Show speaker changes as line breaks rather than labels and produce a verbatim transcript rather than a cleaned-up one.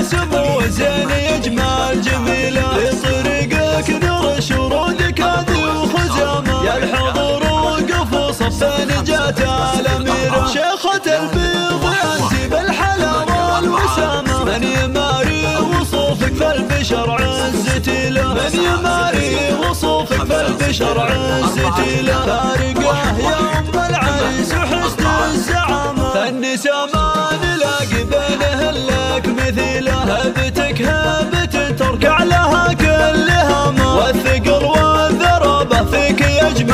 سمو زين يجمال جميلة في طريقك نور شرودك هذه وخزامة يا الحضور وقف صف نجاة الأميرة شيخة البيض أنت بالحلاوة والوسامة من يماري وصوفك فالبشر عزتي له من يماري وصوفك فالبشر عزتي له فارقه يا أم العز وحسن الزعامة النساء ما نلاقي بينهن لك مثيله هبتك هبت تركع لها كل